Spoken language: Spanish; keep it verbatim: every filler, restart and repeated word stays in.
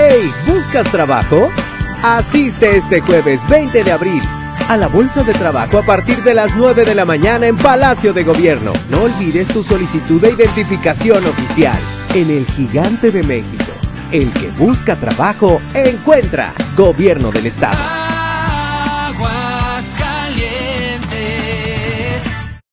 Hey, ¿buscas trabajo? Asiste este jueves veinte de abril a la Bolsa de Trabajo a partir de las nueve de la mañana en Palacio de Gobierno. No olvides tu solicitud de identificación oficial. En el Gigante de México, el que busca trabajo, encuentra. Gobierno del Estado.